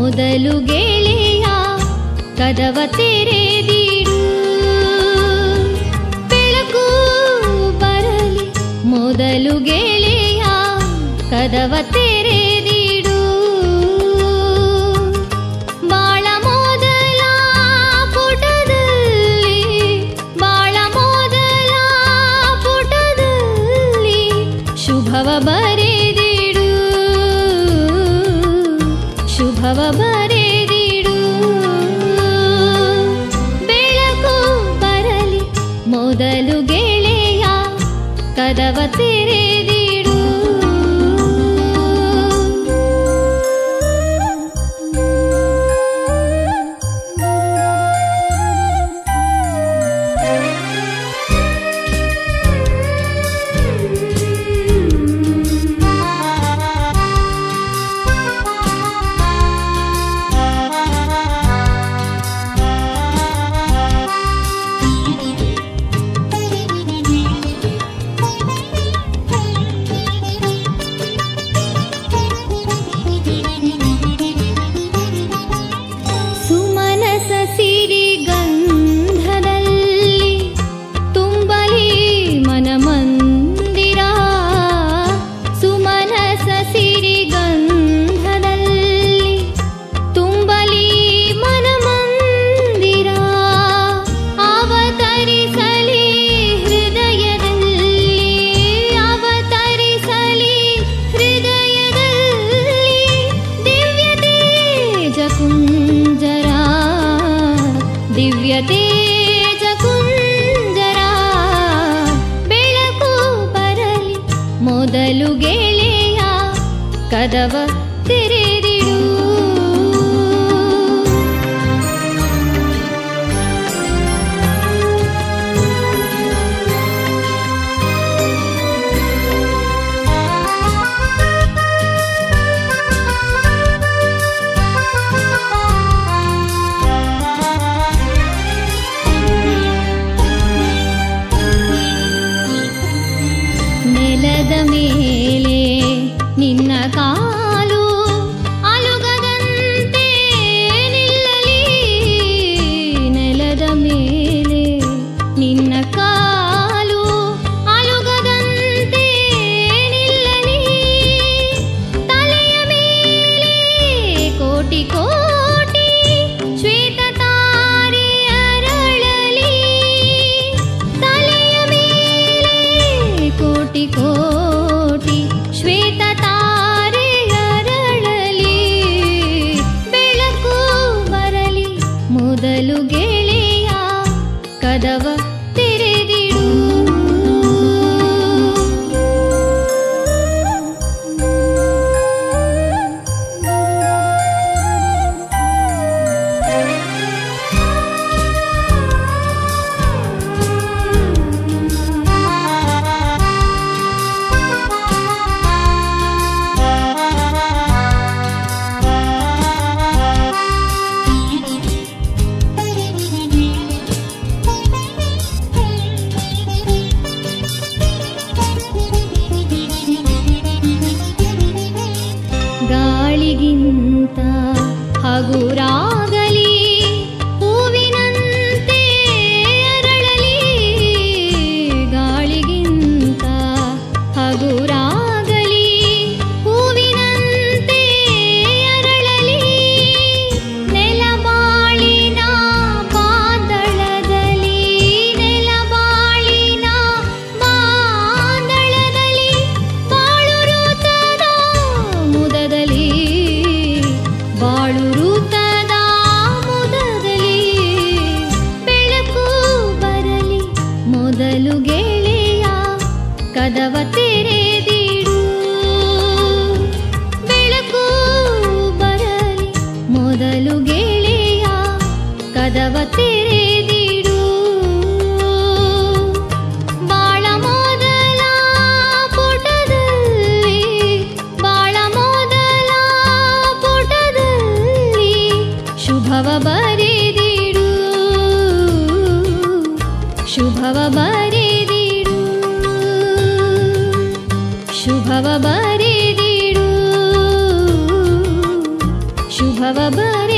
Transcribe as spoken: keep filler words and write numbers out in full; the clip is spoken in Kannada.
ಮೊದಲು ಗೆಳೆಯ ಕದವ ತೆರೆದಿಡು. ಬೆಳಕು ಬರಲಿ ಮೊದಲು ಗೆಳೆಯ ಕದವ ತೆರೆದಿಡು. ಬಾಳ ಮೊದಲ ಪುಟದಲ್ಲಿ ಬಾಳ ಮೊದಲ ಪುಟದಲ್ಲಿ ಶುಭವ ಬರೆದಿಡು. ಶುಭವ ಬರೆದಿಡು. ಬೆಳಕು ಬರಲಿ ಮೊದಲು ಗೆಳೆಯ ಕದವ ತೆರೆದಿಡು. ಮೊದಲು ಗೆಳೆಯ ಕದವ ತೆರೆದಿಡು. ನೆಲದ ಮೇಲೆ ನಿನ್ನ ಕಾಲು ಅಲುಗದಂತೆ ನಿಲ್ಲಲಿ. ನೆಲದ ಮೇಲೆ ನಿನ್ನ ಕಾಲು ಅಲುಗದಂತೆ ನಿಲ್ಲಲಿ. ತಲೆಯ ಮೇಲೆ ಕೋಟಿ ಕೋಟಿ ಶ್ವೇತ ತಾರೆ ಅರಳಲಿ. ತಲೆಯ ಮೇಲೆ ಕೋಟಿ ಕೋಟಿ ಶ್ವೇತ ತಾರೆ ಅರಳಲಿ. ಬೆಳಕು ಬರಲಿ ಮೊದಲು ಗೆಳೆಯ ಕದವ ತೆರೆದಿಡು. ಗಾಳಿಗಿಂತ ಹಗುರಾಗಲಿ ಹೂವಿನಂತೆ ಅರಳಲಿ. ಗಾಳಿಗಿಂತ ಹಗುರಾಗಲಿ ಹೂವಿನಂತೆ ಅರಳಲಿ. ನೆಲಬಾಳಿನ ಬಾಂದಳದಲ್ಲಿ ನೆಲಬಾಳಿನ ಬಾಂದಳದಲ್ಲಿ ಬಾಳು ಋತದ ಮುದದಲ್ಲಿ ಬಾಳು ಋತದ ಮುದದಲ್ಲಿ. ಬೆಳಕು ಬರಲಿ ಮೊದಲು ಗೆಳೆಯ ಕದವ ತೆರೆದಿಡು. ಬೆಳಕು ಬರಲಿ ಮೊದಲು ಗೆಳೆಯ ಕದವ ತೆರೆದಿಡು. ಬಾಳ ಮೊದಲ ಪುಟದಲ್ಲಿ ಬಾಳ ಮೊದಲ ಪುಟದಲ್ಲಿ ಶುಭವ ಬರೆದಿಡು. ಶುಭವ ಬರೆದಿಡು. ಶುಭವ ಬರೆದಿಡು. ಶುಭವ ಶುಭವ ಬರೆದಿಡು.